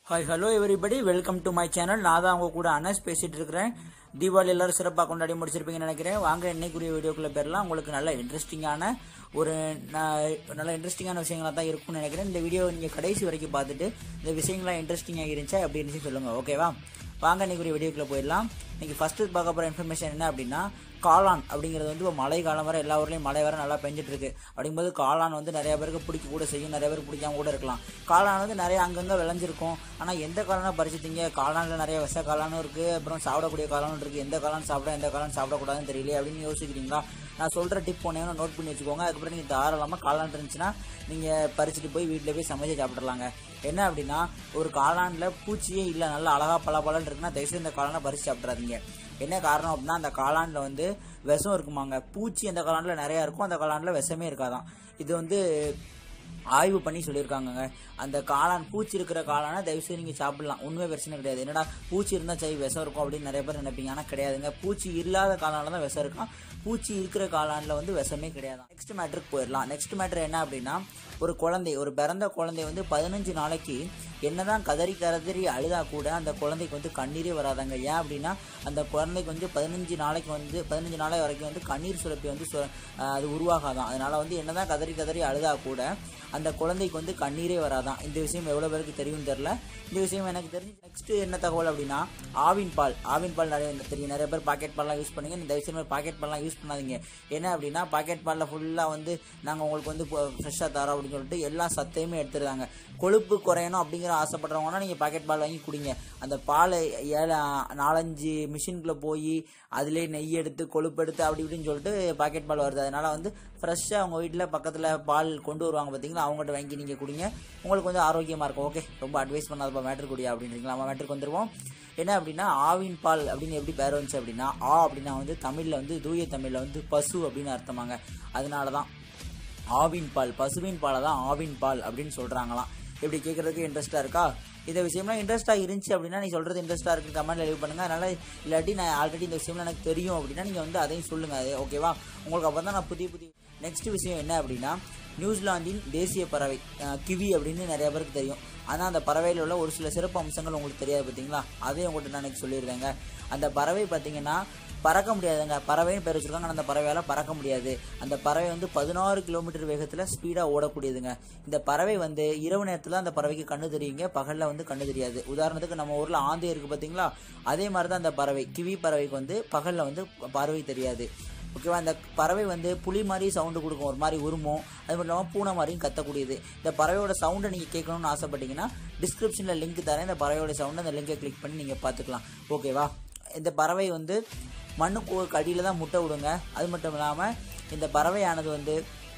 Hi hello everybody welcome to my channel. நான் தான் அவங்க கூட அனஸ் பேசிட்டு இருக்கிறேன். தீபாவளி எல்லாரும் சிறப்பாக கொண்டாடி முடிச்சிருப்பீங்கன்னு நினைக்கிறேன். வாங்க இன்னைக்குரிய வீடியோக்குள்ள பேரலாம். உங்களுக்கு நல்ல இன்ட்ரெஸ்டிங்கான விஷயங்களா தான் இருக்கும்னு நினைக்கிறேன். இந்த வீடியோ நீங்க கடைசி வரைக்கும் பார்த்துட்டு இந்த விஷயங்கள்லாம் இன்ட்ரெஸ்டிங்காக இருந்துச்சா எப்படி இருந்துச்சு சொல்லுங்க. ஓகேவா, வாங்க இன்னைக்குரிய வீடியோக்குள்ள போயிடலாம். இன்னைக்கு ஃபர்ஸ்ட் பார்க்க போற இன்ஃபர்மேஷன் என்ன அப்படின்னா, காளான் அப்படிங்கிறது வந்து இப்போ மழை காலம் வர எல்லா ஊர்லேயும் மழை வர நல்லா பெஞ்சிட்டு இருக்கு. அப்படிங்கும்போது காளான் வந்து நிறைய பேருக்கு பிடிக்க கூட செய்யும், நிறைய பேருக்கு பிடிக்காம கூட இருக்கலாம். காளான் வந்து நிறைய அங்கங்கே விளைஞ்சிருக்கும். ஆனால் எந்த காளானா பறிச்சுட்டீங்க? காளானில் நிறைய விஷ காளானும் இருக்குது, அப்புறம் சாப்பிடக்கூடிய காளானும் இருக்குது. எந்த காளான் சாப்பிட எந்த காளான் சாப்பிடக்கூடாதுன்னு தெரியல அப்படின்னு யோசிக்கிறீங்களா? நான் சொல்கிற டிப் ஒன்று நோட் பண்ணி வச்சுக்கோங்க. அதுக்கப்புறம் நீங்கள் தாராளமாக காளான் இருந்துச்சுன்னா நீங்கள் பறிச்சுட்டு போய் வீட்டில் போய் சமைச்சு சாப்பிட்றலாங்க. என்ன அப்படின்னா, ஒரு காளானில் பூச்சியே இல்லை, நல்லா அழகாக பலன்னு இருக்குன்னா தயவுசெய்து இந்த காளானை பறிச்சு சாப்பிட்றாதீங்க. என்ன காரணம் அப்படின்னா, அந்த காளானில் வந்து விஷம் இருக்குமாங்க. பூச்சி அந்த காளானில் நிறையா இருக்கும், அந்த காளானில் விஷமே இருக்காதான். இது வந்து ஆய்வு பண்ணி சொல்லியிருக்காங்க. அந்த காளான் பூச்சி இருக்கிற காளானை தயவுசெய்து நீங்கள் சாப்பிடலாம், உண்மை பிரச்சனை கிடையாது. என்னடா பூச்சி இருந்தால் சரி விஷம் இருக்கும் அப்படின்னு நிறைய பேர் நினைப்பீங்க. ஆனால் கிடையாதுங்க. பூச்சி இல்லாத காளானில் தான் விஷம் இருக்கும், பூச்சி இருக்கிற காளானில் வந்து விஷமே கிடையாது. நெக்ஸ்ட் மேட்டருக்கு போயிடலாம். நெக்ஸ்ட் மேட்டர் என்ன அப்படின்னா, ஒரு பிறந்த குழந்தை வந்து 15 நாளைக்கு என்னதான் கதறி அழுதா கூட அந்த குழந்தைக்கு வந்து கண்ணீரே வராதாங்க. ஏன் அப்படின்னா, அந்த குழந்தைக்கு வந்து 15 நாளை வரைக்கும் வந்து கண்ணீர் சுரப்பி வந்து அது உருவாகாதான். அதனால வந்து என்னதான் கதறி அழுதா கூட அந்த குழந்தைக்கு வந்து கண்ணீரே வராதான். இந்த விஷயம் எவ்வளோ பேருக்கு தெரியும் தெரியல. இந்த விஷயம் எனக்கு தெரிஞ்சு. நெக்ஸ்ட் என்ன தகவல் அப்படின்னா, ஆவின் பால் நிறைய தெரியும். நிறைய பேர் பாக்கெட் பால்லாம் யூஸ் பண்ணுங்க. இந்த விஷயம் பாக்கெட் பால்லாம் யூஸ் பண்ணாதீங்க. என்ன அப்படின்னா, பாக்கெட் பாலில் ஃபுல்லாக வந்து நாங்கள் உங்களுக்கு வந்து ஃப்ரெஷ்ஷாக தரோம் அப்படின்னு சொல்லிட்டு எல்லா சத்தையுமே எடுத்துருந்தாங்க. கொழுப்பு குறையணும் அப்படிங்கிற ஆசைப்படுறவங்கன்னா நீங்கள் பாக்கெட் பால் வாங்கி குடிங்க. அந்த பாலை 4-5 மிஷின்குள்ளே போய் அதிலே நெய் எடுத்து கொழுப்பு எடுத்து அப்படி இப்படின்னு சொல்லிட்டு பாக்கெட் பால் வருது. அதனால வந்து ஃப்ரெஷ்ஷாக உங்கள் வீட்டில் பக்கத்தில் பால் கொண்டு வருவாங்க பார்த்தீங்களா, அவங்ககிட்ட வாங்கி நீங்கள் குடிங்க. உங்களுக்கு வந்து ஆரோக்கியமாக இருக்கும். ஓகே, ரொம்ப அட்வைஸ் பண்ணாதப்பா மேட்ரு குடியா அப்படின்றீங்களா? நம்ம மேட்ருக்கு வந்துடுவோம். என்ன அப்படின்னா, ஆவின் பால் அப்படின்னு எப்படி பேர் வந்துச்சு அப்படின்னா, அப்படின்னா வந்து தமிழில் வந்து தூய தமிழில் வந்து பசு அப்படின்னு அர்த்தமாங்க. அதனால தான் ஆவின் பால், பசுவின் பாலை தான் ஆவின் பால் அப்படின்னு சொல்கிறாங்களாம். எப்படி கேட்குறதுக்கு இன்ட்ரெஸ்ட்டாக இருக்கா? இந்த விஷயம்லாம் இன்ட்ரெஸ்ட்டாக இருந்துச்சு அப்படின்னா நீங்கள் சொல்கிறது இன்ட்ரெஸ்ட்டாக இருக்குது கமெண்ட்டில் லீவ் பண்ணுங்கள். அதனால் இல்லாட்டி நான் ஆல்ரெடி இந்த விஷயம்லாம் எனக்கு தெரியும் அப்படின்னா நீங்கள் வந்து அதையும் சொல்லுங்கள். அது ஓகேவா? உங்களுக்கு அப்போ தான் நான் புதிய நெக்ஸ்ட் விஷயம் என்ன அப்படின்னா, நியூசிலாந்தின் தேசிய பறவை கிவி அப்படின்னு நிறைய பேருக்கு தெரியும். ஆனால் அந்த பறவையில் உள்ள ஒரு சில சிறப்பு அம்சங்கள் உங்களுக்கு தெரியாது பார்த்தீங்களா? அதையும் உங்கள்கிட்ட நான் சொல்லியிருந்தேங்க. அந்த பறவை பார்த்தீங்கன்னா பறக்க முடியாதுங்க. பறவைன்னு பேர் வச்சிருக்காங்க, ஆனால் அந்த பறவையால் பறக்க முடியாது. அந்த பறவை வந்து 16 கிலோமீட்டர் வேகத்தில் ஸ்பீடாக ஓடக்கூடியதுங்க. இந்த பறவை வந்து இரவு நேரத்தில் அந்த பறவைக்கு கண்ணு தெரியுங்க, பகலில் வந்து கண்ணு தெரியாது. உதாரணத்துக்கு நம்ம ஊரில் ஆந்தை இருக்குது பார்த்தீங்களா, அதே மாதிரி தான் அந்த பறவை கிவி பறவைக்கு வந்து பகலில் வந்து பார்வை தெரியாது. ஓகேவா? அந்த பறவை வந்து புலி மாதிரி சவுண்டு கொடுக்கும், ஒரு மாதிரி உருமும். அது மட்டும் இல்லாமல் பூனை மாதிரியும் கத்தக்கூடியது. இந்த பறவையோட சவுண்டை நீங்கள் கேட்கணும்னு ஆசைப்பட்டீங்கன்னா டிஸ்கிரிப்ஷனில் லிங்க் தரேன். இந்த பறவையோட சவுண்டை அந்த லிங்கை கிளிக் பண்ணி நீங்கள் பார்த்துக்கலாம். ஓகேவா? இந்த பறவை வந்து மண்ணுக்கு அடியில் தான் முட்டை விடுங்க. அது மட்டும் இல்லாமல் இந்த பறவையானது வந்து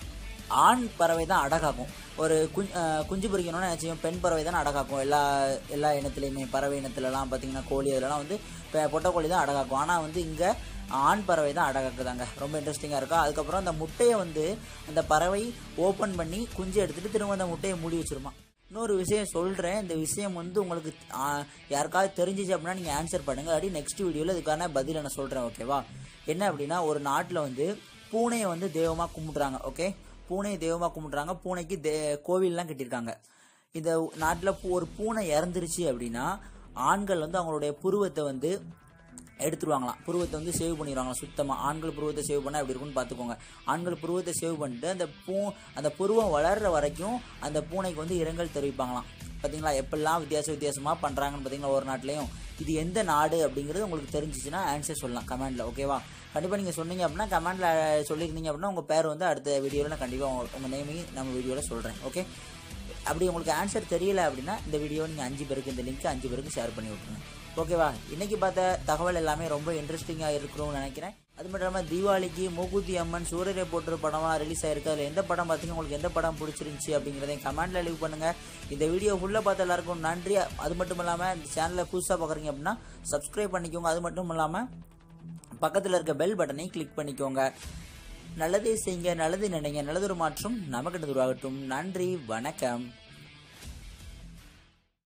ஆண் பறவை தான் அடகாக்கும். ஒரு குஞ்சு பொறிக்கணும்னு நினச்சியும் பெண் பறவை தான் அடகாக்கும். எல்லா இனத்துலையுமே பறவை இனத்துலலாம் பார்த்தீங்கன்னா கோழி அதெல்லாம் வந்து பொட்டைக்கோழி தான் அடகாக்கும். ஆனால் வந்து இங்கே ஆண் பறவை தான் அடகாக்குதாங்க. ரொம்ப இன்ட்ரெஸ்டிங்காக இருக்கும். அதுக்கப்புறம் அந்த முட்டையை வந்து அந்த பறவை ஓப்பன் பண்ணி குஞ்சு எடுத்துகிட்டு திரும்ப அந்த முட்டையை மூடி வச்சிருமா. இன்னொரு விஷயம் சொல்கிறேன். இந்த விஷயம் வந்து உங்களுக்கு யாருக்காவது தெரிஞ்சிச்சு அப்படின்னா நீங்கள் ஆன்சர் பண்ணுங்கள். அப்படி நெக்ஸ்ட் வீடியோவில் இதுக்கான பதில் நான் சொல்கிறேன். ஓகேவா? என்ன அப்படின்னா, ஒரு நாட்டில் வந்து பூனையை வந்து தெய்வமாக கும்பிட்றாங்க. ஓகே, பூனையை தெய்வமாக கும்பிட்றாங்க. பூனைக்கு கோவில்லாம் கட்டியிருக்காங்க. இந்த நாட்டில் ஒரு பூனை இறந்துருச்சு அப்படின்னா ஆண்கள் வந்து அவங்களுடைய புருவத்தை வந்து எடுத்துருவாங்களாம். புருவத்தை வந்து சேவ் பண்ணிடுவாங்களாம் சுத்தமாக. ஆண்கள் புருவத்தை சேவ் பண்ணால் எப்படி இருக்குன்னு பார்த்துக்கோங்க. ஆண்கள் புருவத்தை சேவ் பண்ணிட்டு அந்த புருவம் வளர்கிற வரைக்கும் அந்த பூனைக்கு வந்து இரங்கல் தெரிவிப்பாங்களாம். பார்த்தீங்களா எப்பெல்லாம் வித்தியாசமாக பண்ணுறாங்கன்னு பார்த்தீங்களா ஒரு நாட்டிலையும். இது எந்த நாடு அப்படிங்கிறது உங்களுக்கு தெரிஞ்சிச்சுன்னா ஆன்சர் சொல்லலாம் கமெண்டில். ஓகேவா? கண்டிப்பாக நீங்கள் சொன்னீங்க அப்படின்னா கமெண்டில் சொல்லியிருந்தீங்க அப்படின்னா உங்கள் பேர் வந்து அடுத்த வீடியோவில் நான் கண்டிப்பாக உங்கள் நேமையும் நம்ம வீடியோவில் சொல்கிறேன். ஓகே, அப்படி உங்களுக்கு ஆன்சர் தெரியல அப்படின்னா இந்த வீடியோவை நீங்கள் 5 பேருக்கு இந்த லிங்க் 5 பேருக்கு ஷேர் பண்ணி விட்ருங்க. ஓகேவா? இன்றைக்கி பார்த்த தகவல் எல்லாமே ரொம்ப இன்ட்ரெஸ்டிங்காக இருக்கணும்னு நினைக்கிறேன். அது மட்டும் இல்லாமல் தீபாவளிக்கு மூக்குத்தி அம்மன் சூரியரை போட்டு படமாக ரிலீஸ் ஆயிருக்கு. அதில் எந்த படம் பார்த்தீங்கன்னா உங்களுக்கு எந்த படம் பிடிச்சிருந்துச்சி அப்படிங்கிறதையும் கமெண்ட்டில் லீவ் பண்ணுங்கள். இந்த வீடியோ ஃபுல்லாக பார்த்த எல்லாருக்கும் நன்றி. அது மட்டும் இல்லாமல் இந்த சேனலில் புதுசாக பார்க்குறீங்க அப்படின்னா சப்ஸ்கிரைப் பண்ணிக்கோங்க. அது மட்டும் இல்லாமல் பக்கத்தில் இருக்க பெல் பட்டனையும் கிளிக் பண்ணிக்கோங்க. நல்லதே செய்யுங்க, நல்லது நினைங்க, நல்லதொரு மாற்றம் நமக்கு உருவாகட்டும். நன்றி, வணக்கம்.